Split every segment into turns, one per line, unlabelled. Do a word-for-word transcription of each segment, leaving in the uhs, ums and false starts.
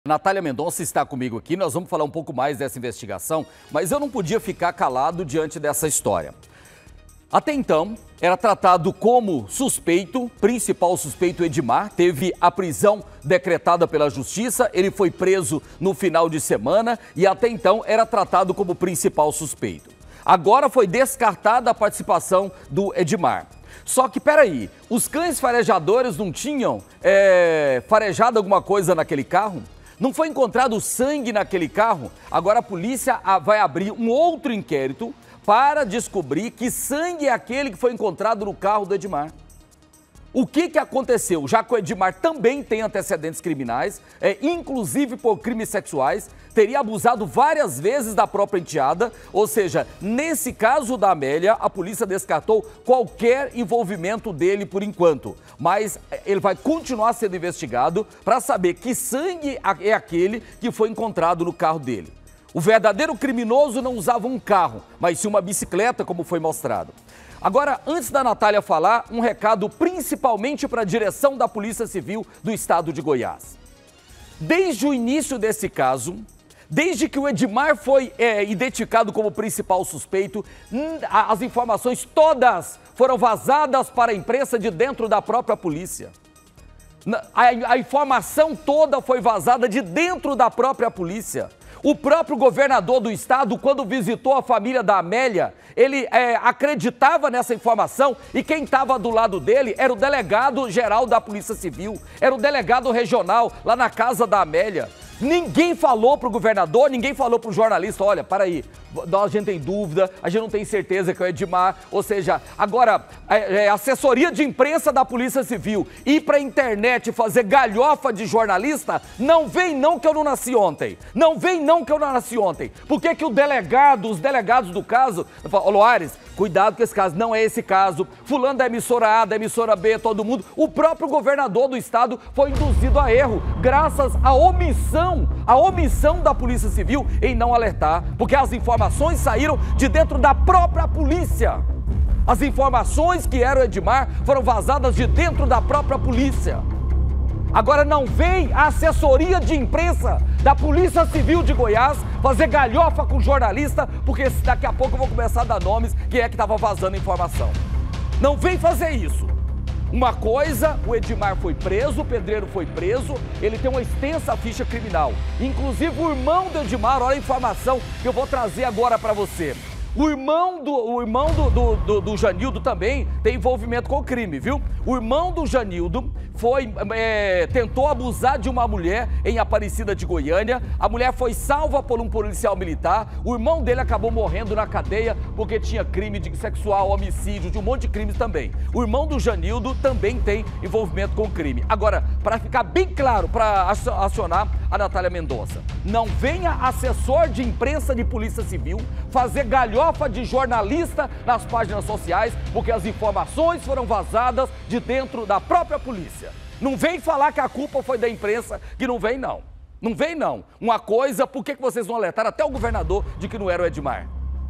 Natália Mendonça está comigo aqui, nós vamos falar um pouco mais dessa investigação, mas eu não podia ficar calado diante dessa história. Até então, era tratado como suspeito, principal suspeito Edmar, teve a prisão decretada pela Justiça, ele foi preso no final de semana e até então era tratado como principal suspeito. Agora foi descartada a participação do Edmar. Só que, peraí, os cães farejadores não tinham é, farejado alguma coisa naquele carro? Não foi encontrado sangue naquele carro? Agora a polícia vai abrir um outro inquérito para descobrir que sangue é aquele que foi encontrado no carro do Edmar. O que que aconteceu? Já que o Edmar também tem antecedentes criminais, é, inclusive por crimes sexuais, teria abusado várias vezes da própria enteada, ou seja, nesse caso da Amélia, a polícia descartou qualquer envolvimento dele por enquanto, mas ele vai continuar sendo investigado para saber que sangue é aquele que foi encontrado no carro dele. O verdadeiro criminoso não usava um carro, mas sim uma bicicleta, como foi mostrado. Agora, antes da Natália falar, um recado principalmente para a direção da Polícia Civil do Estado de Goiás. Desde o início desse caso, desde que o Edmar foi é, identificado como principal suspeito, as informações todas foram vazadas para a imprensa de dentro da própria polícia. A, a informação toda foi vazada de dentro da própria polícia. O próprio governador do estado, quando visitou a família da Amélia, ele é, acreditava nessa informação e quem estava do lado dele era o delegado-geral da Polícia Civil, era o delegado regional lá na casa da Amélia. Ninguém falou para o governador, ninguém falou para o jornalista, olha, para aí, a gente tem dúvida, a gente não tem certeza que é o Edmar, ou seja, agora, é, é, assessoria de imprensa da Polícia Civil ir para a internet fazer galhofa de jornalista, não vem não que eu não nasci ontem, não vem não que eu não nasci ontem. Por que que o delegado, os delegados do caso, ô Loares, cuidado com esse caso, não é esse caso, fulano da emissora A, da emissora B, todo mundo, o próprio governador do estado foi induzido a erro, graças à omissão a omissão da Polícia Civil em não alertar, porque as informações saíram de dentro da própria polícia. As informações que eram Edmar foram vazadas de dentro da própria polícia. Agora não vem a assessoria de imprensa da Polícia Civil de Goiás fazer galhofa com jornalista, porque daqui a pouco eu vou começar a dar nomes quem é que estava vazando informação. Não vem fazer isso. Uma coisa, o Edmar foi preso, o pedreiro foi preso, ele tem uma extensa ficha criminal. Inclusive o irmão do Edmar, olha a informação que eu vou trazer agora para você. O irmão, do, o irmão do, do, do, do Janildo também tem envolvimento com o crime, viu? O irmão do Janildo foi, é, tentou abusar de uma mulher em Aparecida de Goiânia. A mulher foi salva por um policial militar. O irmão dele acabou morrendo na cadeia porque tinha crime de sexual, homicídio, de um monte de crimes também. O irmão do Janildo também tem envolvimento com o crime. Agora, para ficar bem claro, para acionar a Natália Mendonça, não venha assessor de imprensa de Polícia Civil fazer galhofa de jornalista nas páginas sociais, porque as informações foram vazadas de dentro da própria polícia. Não vem falar que a culpa foi da imprensa, que não vem não. Não vem não. Uma coisa, por que que vocês não alertaram até o governador de que não era o Edmar?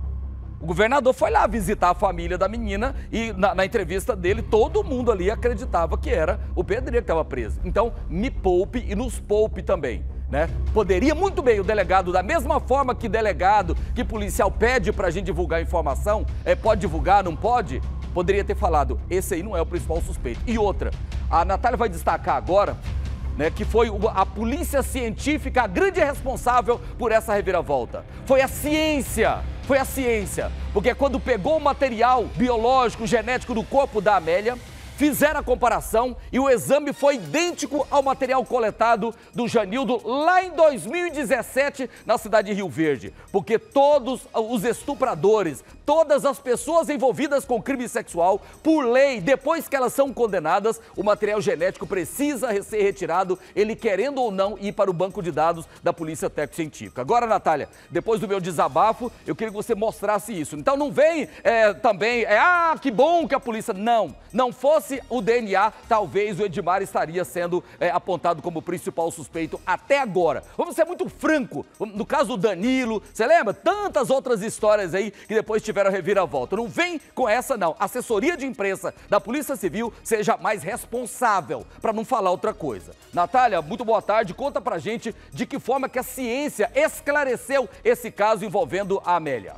O governador foi lá visitar a família da menina e na, na entrevista dele, todo mundo ali acreditava que era o pedreiro que estava preso. Então, me poupe e nos poupe também, né? Poderia muito bem o delegado, da mesma forma que delegado, que policial pede pra gente divulgar informação, é, pode divulgar, não pode? Poderia ter falado, esse aí não é o principal suspeito. E outra, a Natália vai destacar agora, né, que foi a polícia científica a grande responsável por essa reviravolta. Foi a ciência, foi a ciência, porque quando pegou o material biológico, genético do corpo da Amélia, fizeram a comparação e o exame foi idêntico ao material coletado do Janildo lá em dois mil e dezessete na cidade de Rio Verde, porque todos os estupradores, todas as pessoas envolvidas com crime sexual, por lei, depois que elas são condenadas, o material genético precisa ser retirado, ele querendo ou não ir para o banco de dados da Polícia Técnico-Científica. Agora, Natália, depois do meu desabafo, eu queria que você mostrasse isso. Então não vem é, também, é, ah, que bom que a polícia... Não, não fosse tivesse o D N A, talvez o Edmar estaria sendo é, apontado como principal suspeito até agora. Vamos ser muito franco, no caso do Danilo, você lembra? Tantas outras histórias aí que depois tiveram reviravolta. Não vem com essa não. A assessoria de imprensa da Polícia Civil seja mais responsável, para não falar outra coisa. Natália, muito boa tarde. Conta pra gente de que forma que a ciência esclareceu esse caso envolvendo a Amélia.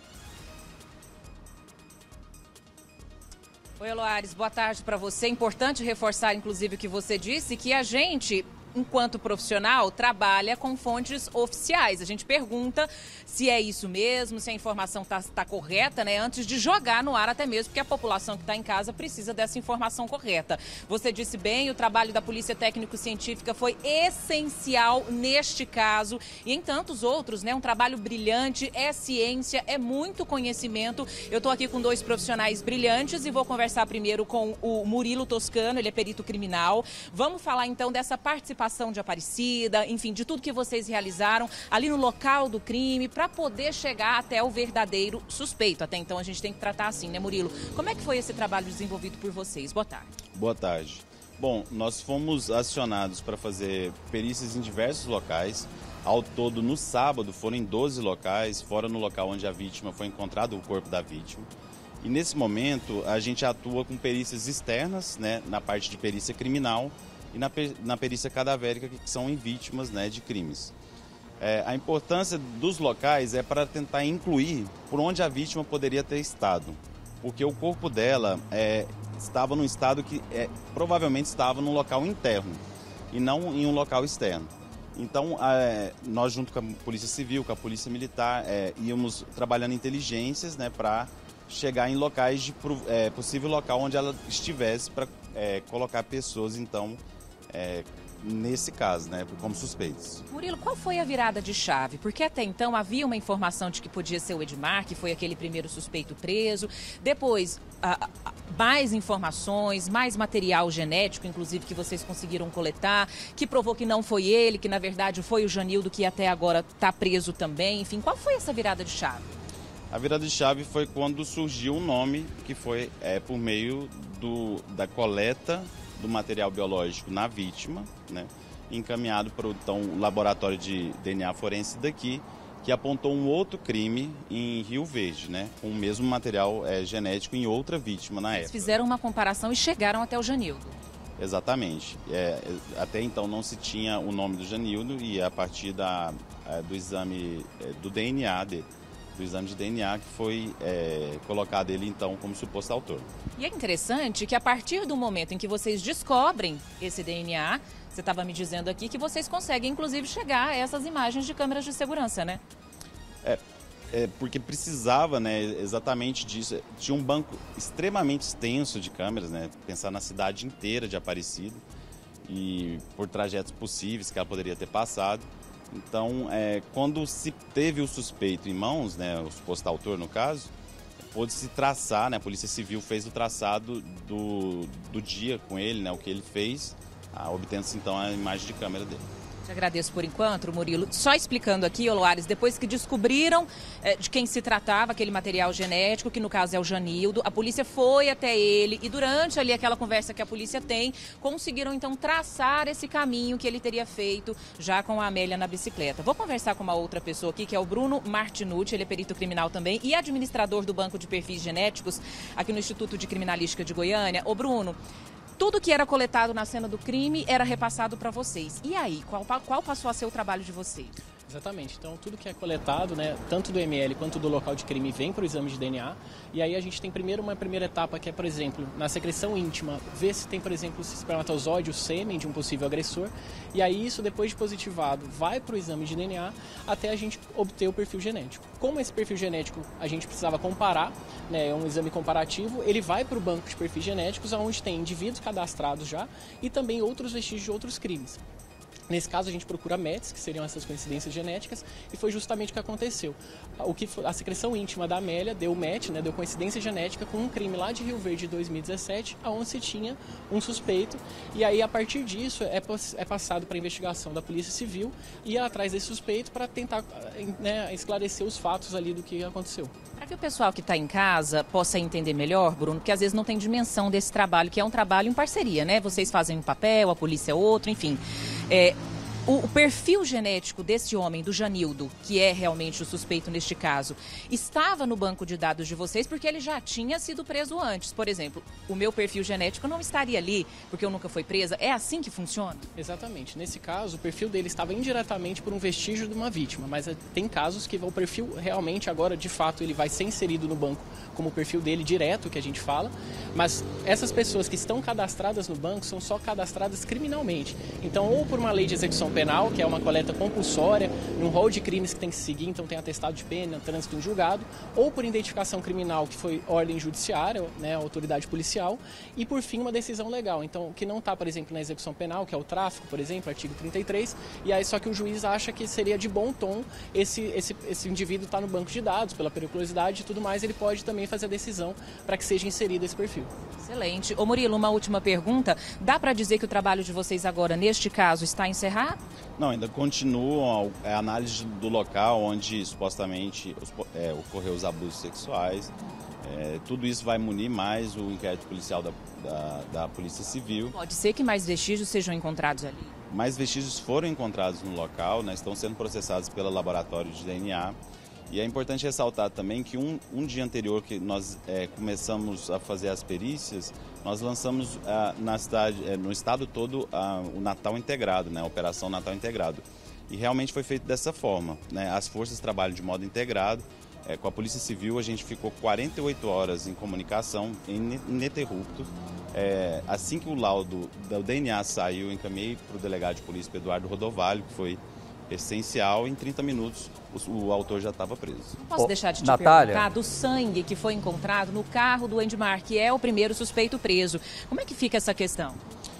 Oi, Eloares, boa tarde para você. Importante reforçar, inclusive, o que você disse, que a gente, enquanto profissional, trabalha com fontes oficiais. A gente pergunta se é isso mesmo, se a informação está tá correta, né? Antes de jogar no ar até mesmo, porque a população que está em casa precisa dessa informação correta. Você disse bem, o trabalho da Polícia Técnico-Científica foi essencial neste caso e em tantos outros, né? Um trabalho brilhante, é ciência, é muito conhecimento. Eu estou aqui com dois profissionais brilhantes e vou conversar primeiro com o Murilo Toscano, ele é perito criminal. Vamos falar então dessa participação de Aparecida, enfim, de tudo que vocês realizaram ali no local do crime para poder chegar até o verdadeiro suspeito. Até então a gente tem que tratar assim, né, Murilo? Como é que foi esse trabalho desenvolvido por vocês? Boa tarde.
Boa tarde. Bom, nós fomos acionados para fazer perícias em diversos locais. Ao todo, no sábado, foram em doze locais, fora no local onde a vítima foi encontrado, o corpo da vítima. E nesse momento, a gente atua com perícias externas, né, na parte de perícia criminal, e na, na perícia cadavérica, que são em vítimas, né, de crimes. É, a importância dos locais é para tentar incluir por onde a vítima poderia ter estado, porque o corpo dela é, estava num estado que é, provavelmente estava num local interno e não em um local externo. Então, é, nós junto com a Polícia Civil, com a Polícia Militar, é, íamos trabalhando inteligências, né, para chegar em locais de é, possível local onde ela estivesse para é, colocar pessoas, então, É, nesse caso, né, como suspeitos.
Murilo, qual foi a virada de chave? Porque até então havia uma informação de que podia ser o Edmar, que foi aquele primeiro suspeito preso. Depois, a, a, mais informações, mais material genético, inclusive, que vocês conseguiram coletar, que provou que não foi ele, que na verdade foi o Janildo, que até agora está preso também. Enfim, qual foi essa virada de chave?
A virada de chave foi quando surgiu um nome que foi é, por meio do, da coleta do material biológico na vítima, né, encaminhado para o então, laboratório de D N A forense daqui, que apontou um outro crime em Rio Verde, né, com o mesmo material é, genético em outra vítima na
Eles
época.
Fizeram uma comparação e chegaram até o Janildo.
Exatamente. É, até então não se tinha o nome do Janildo e a partir da, é, do exame é, do D N A dele, do exame de D N A que foi é, colocado ele então como suposto autor.
E é interessante que a partir do momento em que vocês descobrem esse D N A, você estava me dizendo aqui que vocês conseguem inclusive chegar a essas imagens de câmeras de segurança, né?
É, é porque precisava, né, exatamente disso. Tinha um banco extremamente extenso de câmeras, né, pensar na cidade inteira de Aparecida e por trajetos possíveis que ela poderia ter passado. Então, é, quando se teve o suspeito em mãos, né, o suposto autor no caso, pôde-se traçar, né, a Polícia Civil fez o traçado do, do dia com ele, né, o que ele fez, obtendo-se então a imagem de câmera dele.
Te agradeço por enquanto, Murilo. Só explicando aqui, Eloares, depois que descobriram é, de quem se tratava, aquele material genético, que no caso é o Janildo, a polícia foi até ele e durante ali aquela conversa que a polícia tem, conseguiram então traçar esse caminho que ele teria feito já com a Amélia na bicicleta. Vou conversar com uma outra pessoa aqui, que é o Bruno Martinucci, ele é perito criminal também e administrador do Banco de Perfis Genéticos aqui no Instituto de Criminalística de Goiânia. Ô Bruno, tudo que era coletado na cena do crime era repassado para vocês. E aí, qual, qual passou a ser o trabalho de vocês?
Exatamente. Então, tudo que é coletado, né, tanto do M L quanto do local de crime, vem para o exame de D N A. E aí a gente tem primeiro uma primeira etapa que é, por exemplo, na secreção íntima, ver se tem, por exemplo, o espermatozoide, o sêmen de um possível agressor. E aí isso, depois de positivado, vai para o exame de D N A até a gente obter o perfil genético. Como esse perfil genético a gente precisava comparar, né, é um exame comparativo, ele vai para o banco de perfis genéticos, onde tem indivíduos cadastrados já e também outros vestígios de outros crimes. Nesse caso, a gente procura M E Ts, que seriam essas coincidências genéticas, e foi justamente o que aconteceu. O que foi, a secreção íntima da Amélia deu M E T, né, deu coincidência genética com um crime lá de Rio Verde de dois mil e dezessete, onde se tinha um suspeito, e aí, a partir disso, é, é passado para a investigação da Polícia Civil e ir atrás desse suspeito para tentar, né, esclarecer os fatos ali do que aconteceu.
Para que o pessoal que está em casa possa entender melhor, Bruno, porque às vezes não tem dimensão desse trabalho, que é um trabalho em parceria, né? Vocês fazem um papel, a polícia é outro, enfim. É, o, o perfil genético desse homem, do Janildo, que é realmente o suspeito neste caso, estava no banco de dados de vocês porque ele já tinha sido preso antes. Por exemplo, o meu perfil genético não estaria ali porque eu nunca fui presa. É assim que funciona?
Exatamente. Nesse caso, o perfil dele estava indiretamente por um vestígio de uma vítima, mas tem casos que o perfil realmente agora, de fato, ele vai ser inserido no banco como o perfil dele direto, que a gente fala, mas essas pessoas que estão cadastradas no banco são só cadastradas criminalmente. Então, ou por uma lei de execução penal, que é uma coleta compulsória, num rol de crimes que tem que seguir, então tem atestado de pena, trânsito em julgado, ou por identificação criminal, que foi ordem judiciária, né, autoridade policial, e por fim uma decisão legal. Então, o que não está, por exemplo, na execução penal, que é o tráfico, por exemplo, artigo trinta e três, e aí só que o juiz acha que seria de bom tom esse, esse, esse indivíduo estar tá no banco de dados, pela periculosidade e tudo mais, ele pode também fazer a decisão para que seja inserido esse perfil.
Excelente. Ô Murilo, uma última pergunta. Dá para dizer que o trabalho de vocês agora, neste caso, está encerrado?
Não, ainda continua a análise do local onde supostamente é, ocorreu os abusos sexuais. É, tudo isso vai munir mais o inquérito policial da, da, da Polícia Civil.
Pode ser que mais vestígios sejam encontrados ali?
Mais vestígios foram encontrados no local, né, estão sendo processados pelo laboratório de D N A. E é importante ressaltar também que um, um dia anterior que nós é, começamos a fazer as perícias, nós lançamos ah, na cidade, é, no estado todo ah, o Natal Integrado, né, a Operação Natal Integrado. E realmente foi feito dessa forma, né, as forças trabalham de modo integrado. É, com a Polícia Civil a gente ficou quarenta e oito horas em comunicação, ininterrupto. É, assim que o laudo do D N A saiu, eu encaminhei para o delegado de polícia, Eduardo Rodovalho, que foi essencial, em trinta minutos o, o autor já estava preso.
Não posso
Ô,
deixar de te
Natália,
perguntar do sangue que foi encontrado no carro do Edmar, que é o primeiro suspeito preso. Como é que fica essa questão?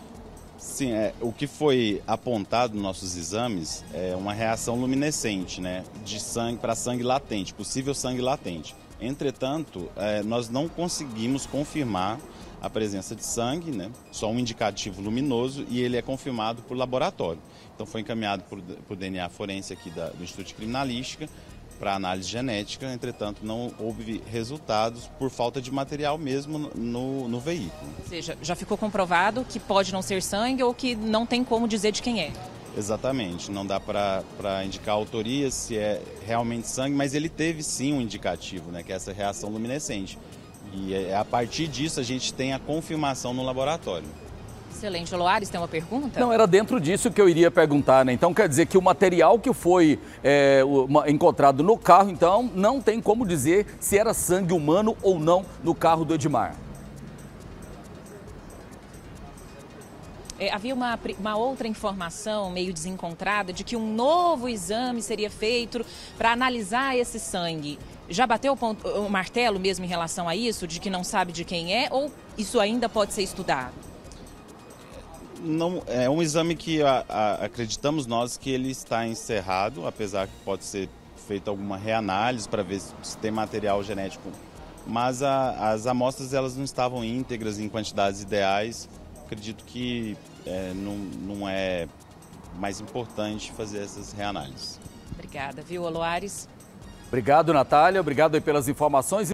Sim, é, o que foi apontado nos nossos exames é uma reação luminescente, né, de sangue para sangue latente, possível sangue latente. Entretanto, é, nós não conseguimos confirmar a presença de sangue, né, só um indicativo luminoso, e ele é confirmado por laboratório. Então foi encaminhado por, por D N A forense aqui da, do Instituto de Criminalística para análise genética, entretanto não houve resultados por falta de material mesmo no, no veículo.
Ou seja, já ficou comprovado que pode não ser sangue ou que não tem como dizer de quem é?
Exatamente, não dá para indicar a autoria se é realmente sangue, mas ele teve sim um indicativo, né, que é essa reação luminescente. E é, a partir disso a gente tem a confirmação no laboratório.
Excelente. Loares, tem uma pergunta?
Não, era dentro disso que eu iria perguntar, né? Então quer dizer que o material que foi é, uma, encontrado no carro, então, não tem como dizer se era sangue humano ou não no carro do Edmar.
É, havia uma, uma outra informação meio desencontrada de que um novo exame seria feito para analisar esse sangue. Já bateu o, ponto, o martelo mesmo em relação a isso, de que não sabe de quem é, ou isso ainda pode ser estudado?
Não, é um exame que a, a, acreditamos nós que ele está encerrado, apesar que pode ser feita alguma reanálise para ver se, se tem material genético. Mas a, as amostras elas não estavam íntegras em quantidades ideais. Acredito que é, não, não é mais importante fazer essas reanálises.
Obrigada, viu, Loares?
Obrigado, Natália. Obrigado aí pelas informações.